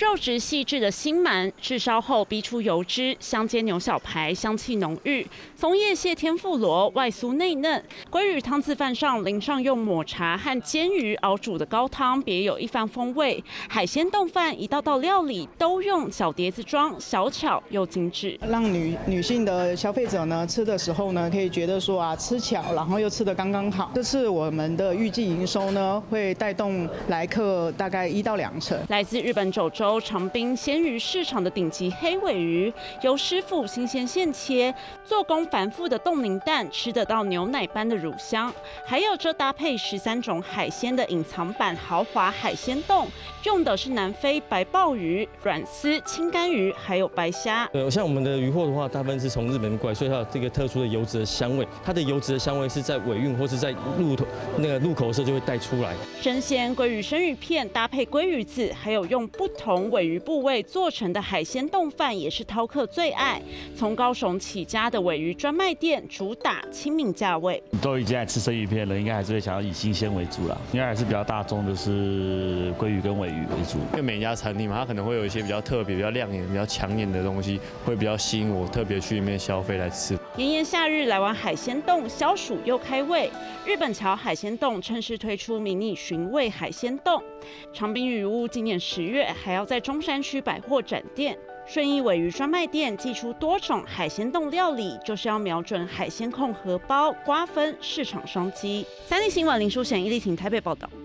肉质细致的新鳗，炙烧后逼出油脂，香煎牛小排香气浓郁。松叶蟹天妇罗外酥内嫩，鲑鱼汤渍饭上淋上用抹茶和煎鱼熬煮的高汤，别有一番风味。海鲜冻饭一道道料理都用小碟子装，小巧又精致， 让女性的消费者呢吃的时候呢，可以觉得说啊吃巧，然后又吃得刚刚好。这次我们的预计营收呢，会带动来客大概1到2成。来自日本九州长滨鲜鱼市场的顶级黑尾鱼，由师傅新鲜现切，做工繁复的冻凝蛋吃得到牛奶般的乳香，还有这搭配13种海鲜的隐藏版豪华海鲜冻，用的是南非白鲍鱼、软丝、青干鱼，还有白虾。 像我们的鱼货的话，大部分是从日本过来，所以它有这个特殊的油脂的香味。它的油脂的香味是在尾韵或是在入口的时候就会带出来。 生鲜鲑鱼生鱼片搭配鲑鱼子，还有用不同尾鱼部位做成的海鲜冻饭，也是饕客最爱。从高雄起家的尾鱼专卖店，主打亲民价位。 都已经在吃生鱼片了，应该还是会想要以新鲜为主啦。应该还是比较大众的是鲑鱼跟尾鱼为主。 因为每一家餐厅嘛，它可能会有一些比较特别、比较亮眼、比较抢眼的东西，会比较吸引我特别去里面消费来吃。 炎炎夏日来玩海鲜冻，消暑又开胃。日本桥海鲜冻趁势推出迷你寻味海鲜冻。长滨渔屋今年10月还要在中山区百货展店。顺义尾鱼专卖店寄出多种海鲜冻料理，就是要瞄准海鲜控荷包，瓜分市场商机。3立新闻林淑贤、伊丽婷台北报道。